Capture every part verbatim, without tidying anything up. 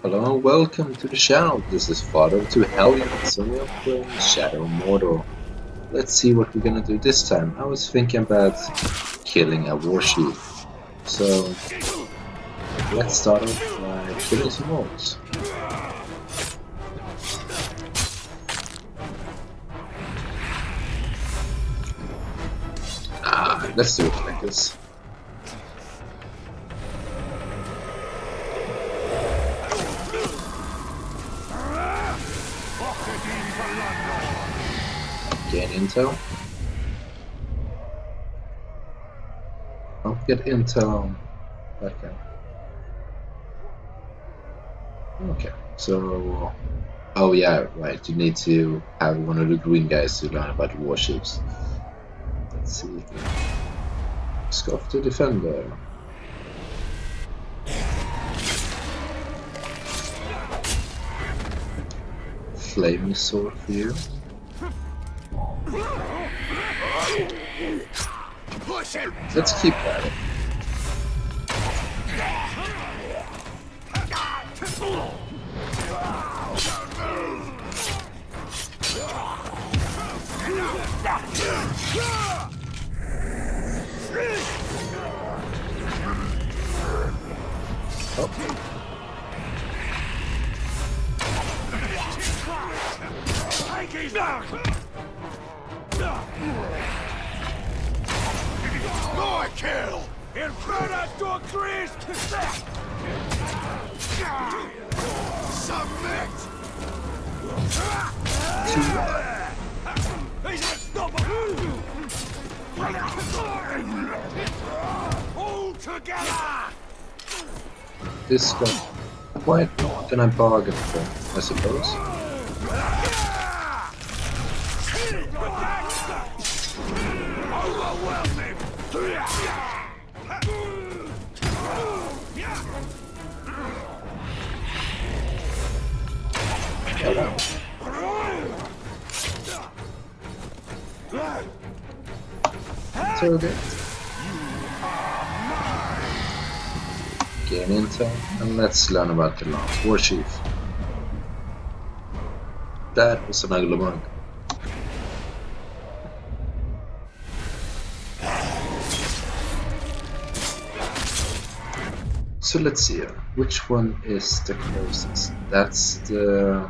Hello and welcome to the channel. This is Father of Two Hellions and we are playing Shadow Mordor. Let's see what we're gonna do this time. I was thinking about killing a Warchief. So let's start off by killing some orcs. Ah, let's do it like this. Gain intel. Don't get intel. Okay. Okay. So, oh yeah, right. You need to have one of the green guys to learn about warships. Let's see. Scoff the defender. Flaming sword for you. Let's keep at it. Oh. No kill! In front of your Chris! Submit! All together! This guy, what can I bargain for, I suppose? Overwhelming! Hello. So good. Gain intel, and let's learn about the last Warchief. That was an ugly one. So let's see here. Which one is the closest? That's the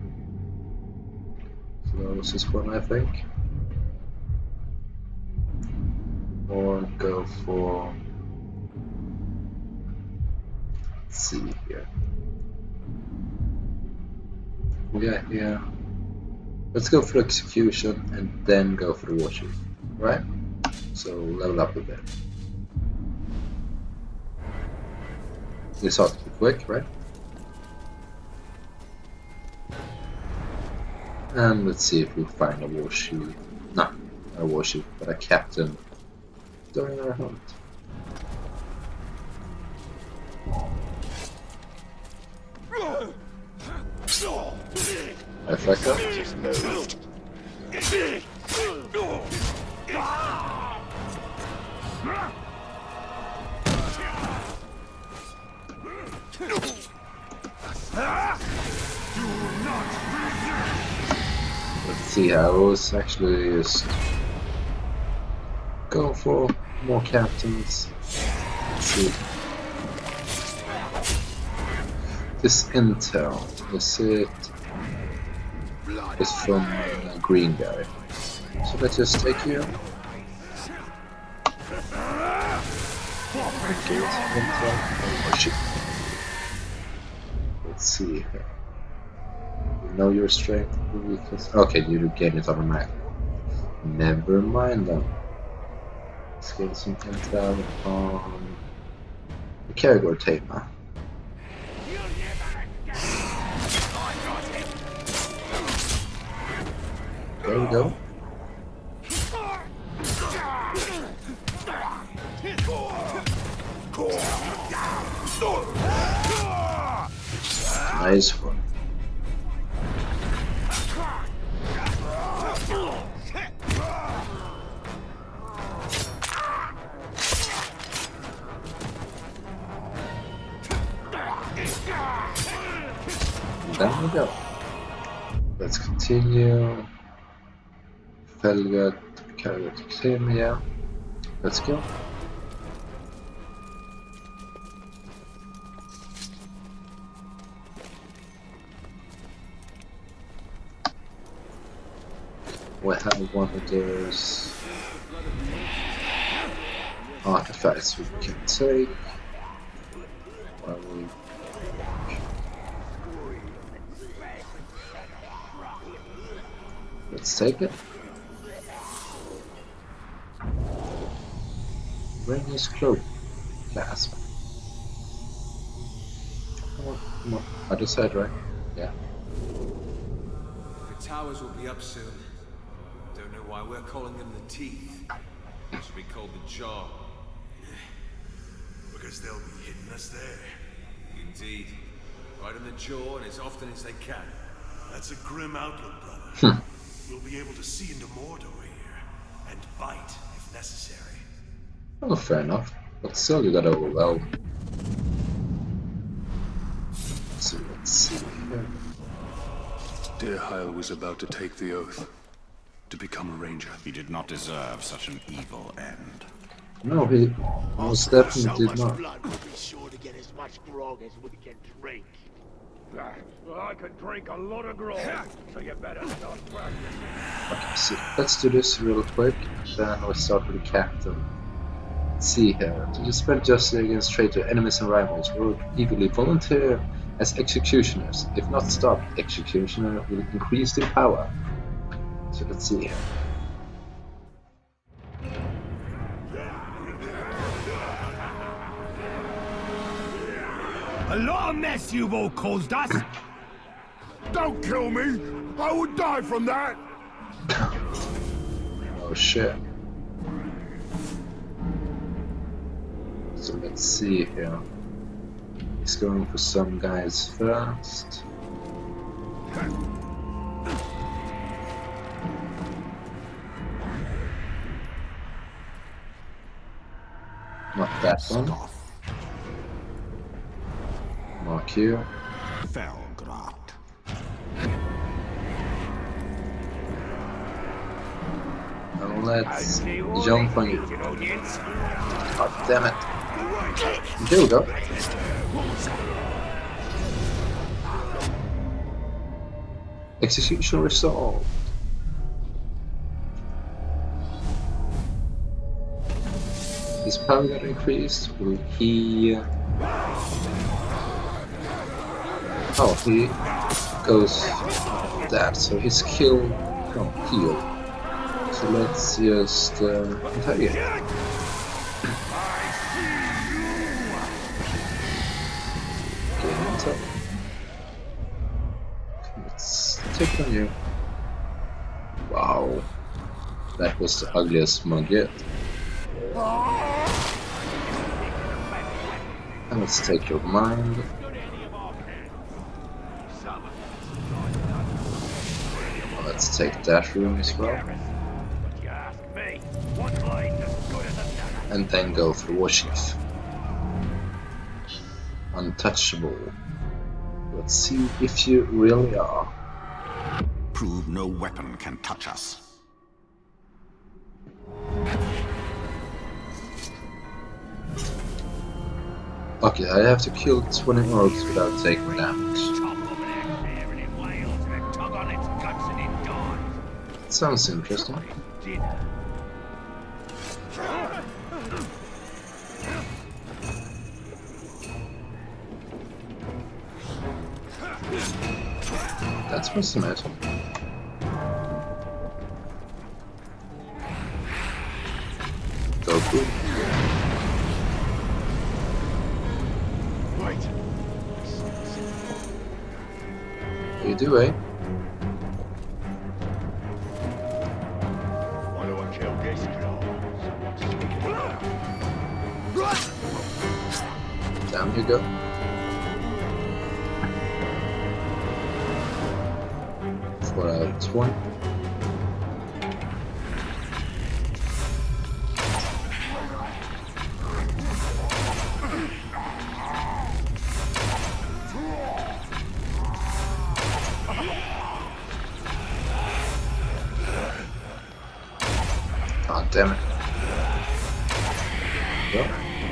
closest one, I think. Or go for. Let's see here. We got here. Let's go for execution and then go for the Warchief, right? So level up a bit. This ought to be quick, right? And let's see if we find a warchief. No, not a warchief, but a captain during our hunt. I fucked up. Let's see how I was actually just go for more captains. Let's see. This intel, is it is from a green guy. So let's just take you. Okay, intel. Oh, shit. Let's see here. You know your strength and weakness. Okay, you gain it automatically. Never mind then. Let's get some intel on the Caragor Tamer. There we go. Nice one. And then we go. Let's continue. Felgat, Carrot, yeah. Let's go. We have one of those artifacts we can take. Well, we Let's take it. Rainier's cloak clasp. Come on, come on. Other side, right? Yeah. The towers will be up soon. Don't know why we're calling them the teeth. They should be called the jaw. Because they'll be hitting us there. Indeed. Right in the jaw and as often as they can. That's a grim outlook, brother. We'll be able to see into Mordor here, and bite if necessary. Oh, fair enough. But still, you gotta overwhelm. So let's see here. Dear Heil was about to take the oath to become a ranger. He did not deserve such an evil end. No, he most definitely did not. Blood, we'll be sure to get as much grog as we can drink. I can drink a lot of grog, so you better start practicing. Okay, so let's do this real quick. Then we'll start with the captain. Let's see here. To dispense justice against traitor enemies and rivals, will eagerly volunteer as executioners. If not stopped, executioner will increase in power. So let's see here. A lot of mess you've all caused us! Don't kill me! I would die from that! Oh shit. So let's see here. He's going for some guys first. Not that one. Mark here. Felgrat. And let's jump on you. God damn it. There we go. Execution resolved. His power got increased. Will he... Oh, he goes that, so his kill from heal. So let's just uh, interrogate. Get on top. Let's take on you. Wow, that was the ugliest mug yet. And let's take your mind. Let's take that room as well. And then go for Warchiefs. Untouchable. Let's see if you really are. Prove no weapon can touch us. Okay, I have to kill twenty orcs without taking damage. Sounds interesting. That's what's the matter. Go cool. Right. You do, eh? Why do I kill this clown? Down you go. Four out of twenty. Damn it. Well.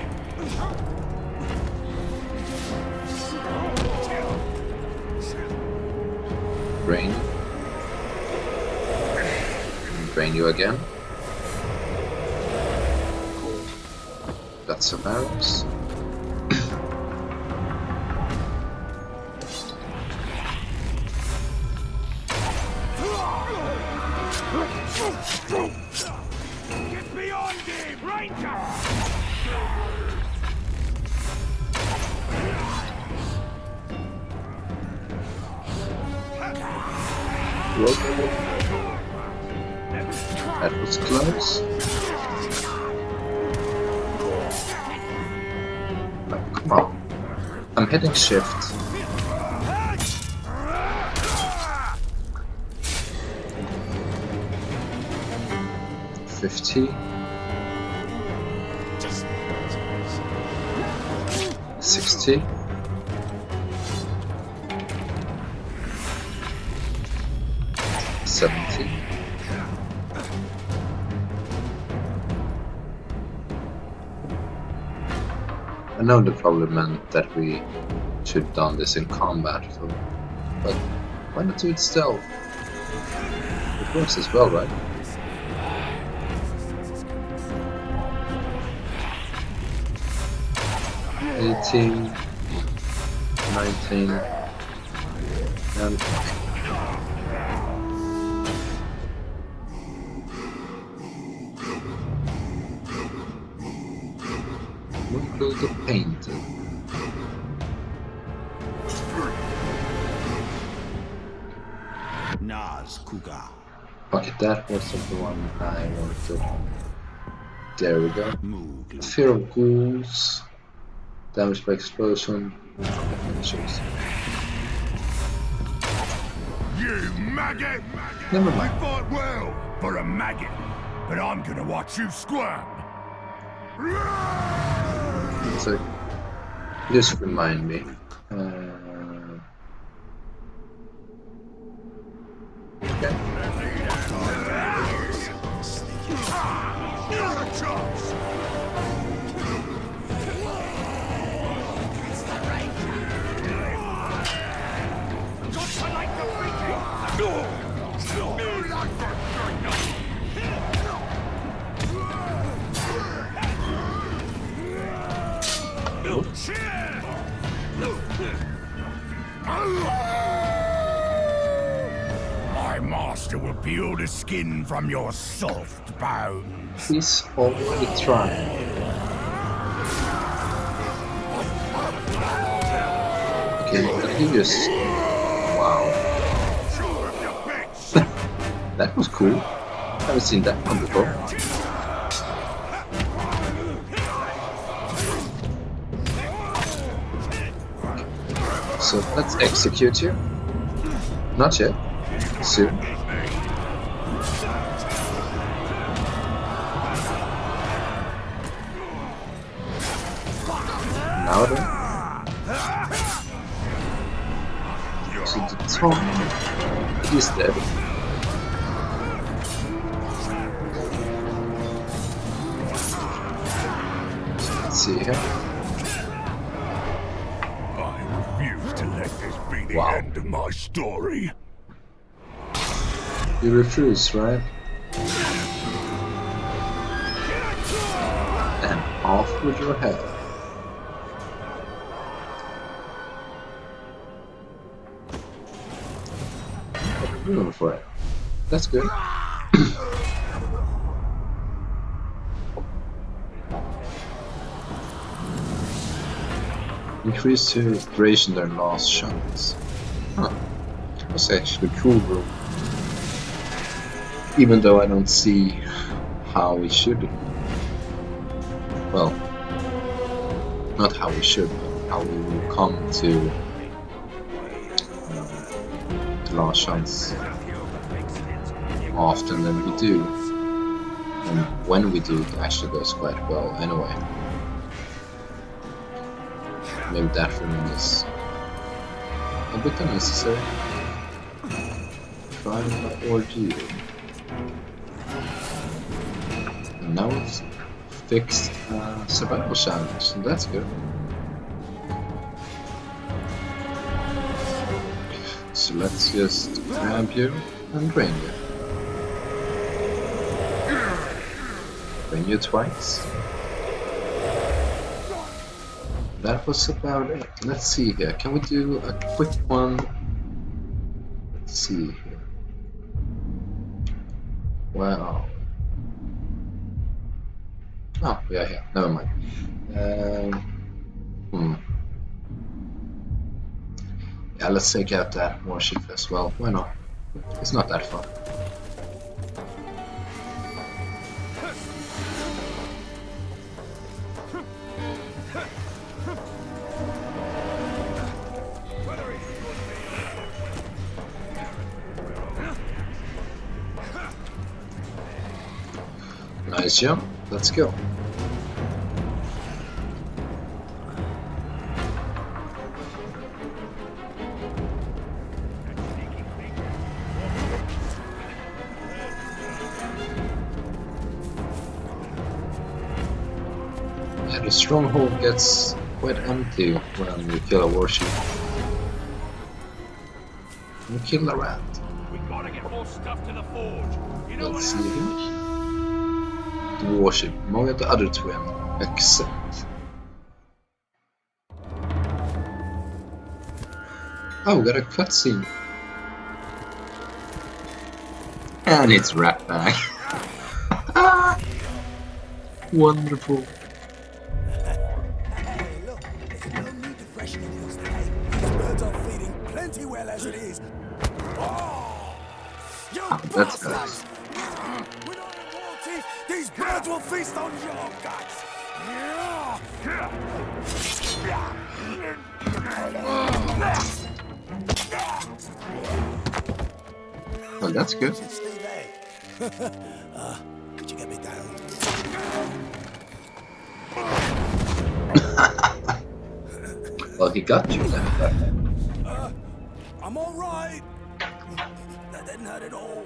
Drain. Drain you again. Got some arrows. Get beyond him, Ranger! That was close. Oh, come on. I'm hitting shift. Fifty. Sixty. Seventy. I know the problem meant that we should have done this in combat, so, but why not do it stealth? It works as well, right? eighteen, nineteen, and we'll go to painting. Naz Kuga. Okay, that wasn't the one I wanted. There we go. Moog. Fear of ghouls. Damage by explosion. Finishes. You maggot! Never I mind. fought well for a maggot, but I'm gonna watch you squirm. So, just remind me. Uh, okay. My master will peel the skin from your soft bones. He's already trying. Okay, but he just... Wow. That was cool. Haven't seen that one before. So let's execute you. Not yet. Soon. Now then. So the top is dead. Let's see here. I refuse to let this be the Wow. end of my story. You refuse, right? And off with your head. Room for it. That's good. Increase the duration their last shots. Huh. That's actually cool, bro. Even though I don't see how we should. Well, not how we should, but how we will come to the last shots often than we do. And when we do, it actually goes quite well anyway. Maybe that room is a bit unnecessary. Try my ordeal. And now it's fixed uh, survival challenge, so that's good. So let's just grab you and drain you. Drain you twice. That was about it. Let's see here. Can we do a quick one? Let's see here. Wow. Oh, yeah, yeah. Never mind. Um, hmm. Yeah, let's take out that warship as well. Why not? It's not that far. Nice jump. Let's go. Yeah, the stronghold gets quite empty when you kill a warship. You kill a rat. We gotta get more stuff to the forge. You know Let's what see I mean? here. The warship, among the other twin, except. Oh, we got a cutscene. And it's Ratbag. Wonderful. Hey, look, there's no need to freshen the wheels today. These birds are feeding plenty well as it is. Oh, you Oh, that's bastards! nice. We're not a Warchief. These birds will feast on your guts. Well, that's good. Steve, eh? uh, could you get me down? Well, he got you then. Uh, I'm all right. That didn't hurt at all.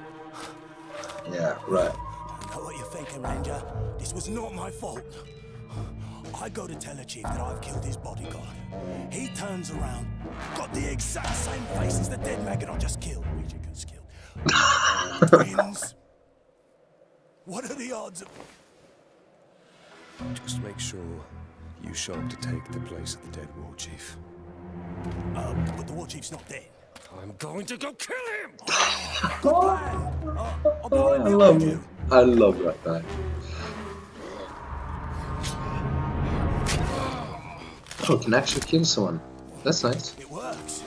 Yeah, right. I know what you're thinking, Ranger. This was not my fault. I go to tell the chief that I've killed his bodyguard. He turns around, got the exact same face as the dead maggot I just killed. Regent gets killed. Twins. What are the odds of... Just make sure you show up to take the place of the dead war chief. Uh, but the war chief's not dead. I'm going to go kill him! Good plan. Uh, I'll be Oh, right I love behind you. you. I love Ratbag. Oh, can actually kill someone. That's nice. It works.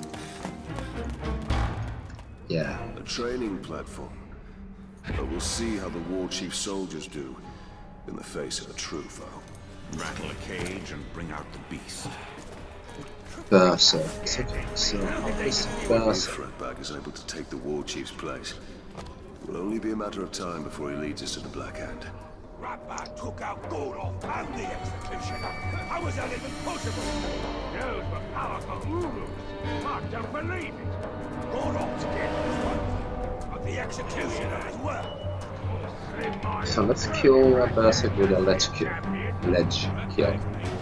Yeah. A training platform. But we'll see how the war chief soldiers do in the face of a true foe. Rattle a cage and bring out the beast. Berserk. Okay, so this If Berserk. Ratbag is able to take the war chief's place, it will only be a matter of time before he leads us to the Black Hand. Ratbag took out Gordon and the executioner. How was that even possible? Those were powerful Urus. Mark, don't believe it. Gordon's dead was one thing, but the executioner as well. So let's kill a Berserk with a ledge kill. Ledge kill.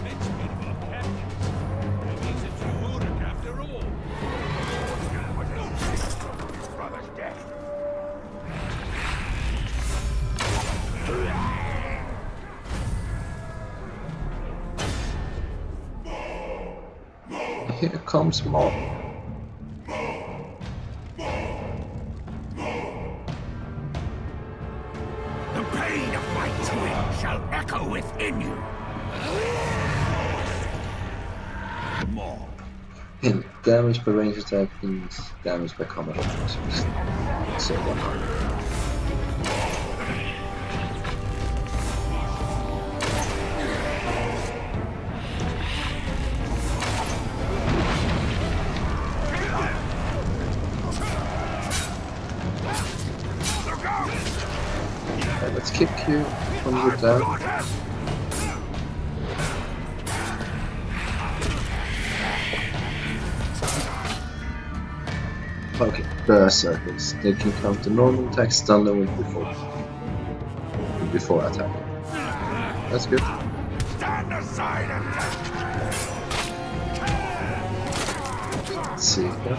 Brother's dead. Here comes more. The pain of my twin shall echo within you. More. Hint. Damage by range attack means damage by combat attacks. So one hundred. Okay, let's kick you when you're down. Okay, Berserkers. They can counter normal attacks, stun them with before. before attacking. That's good. Stand aside and Let's see here.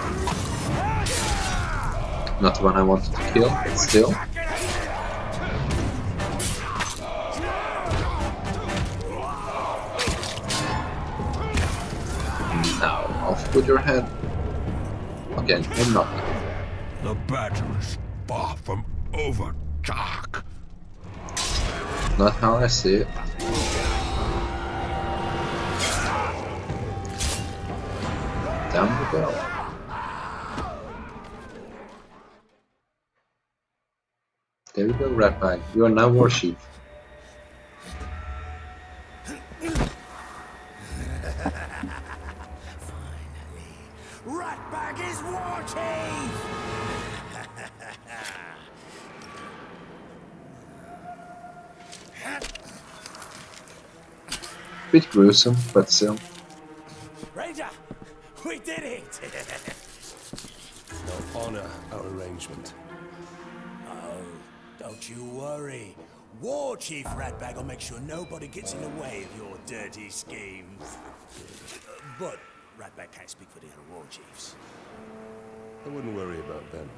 Not the one I wanted to kill, but still. Now, off with your head. Again, I'm not. the battle is far from over, Dark. Not how I see it. Down we go. There we go, Ratbag. You are now Warchief. Ratbag is Warchief! Bit gruesome, but still. Ranger, we did it! Now honor our arrangement. Oh, don't you worry. Warchief Ratbag will make sure nobody gets in the way of your dirty schemes. Uh, but Ratbag can't speak for the other Warchiefs. I wouldn't worry about them.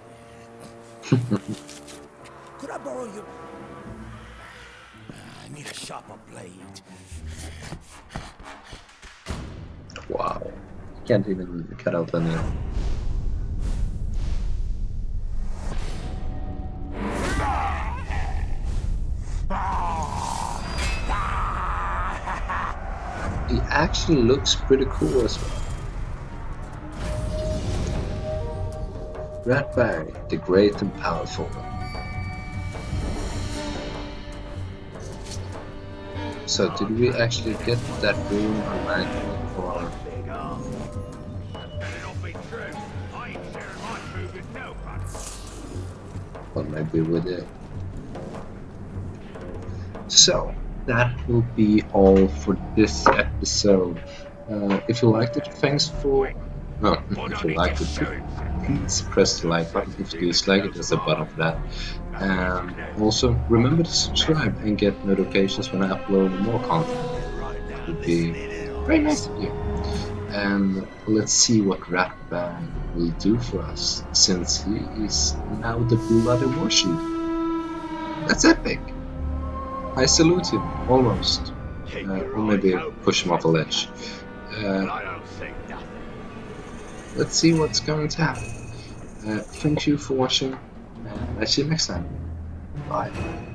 Could I borrow your... I need a sharper blade. Wow. Can't even cut out the nail. He actually looks pretty cool as well. Ratbag, the great and powerful. So did we actually get that room or manual or... Well, maybe we did. So, that will be all for this episode. Uh, if you liked it, thanks for... No, if you liked it, please press the like button. If you dislike it, there's a button for that. And also, remember to subscribe and get notifications when I upload more content. That would be very nice of you. And let's see what Ratbag will do for us, since he is now the bloody Warchief. That's epic! I salute him, almost. Uh, or maybe push him off a ledge. Uh, let's see what's going to happen. Uh, thank you for watching, and I'll see you next time. Bye.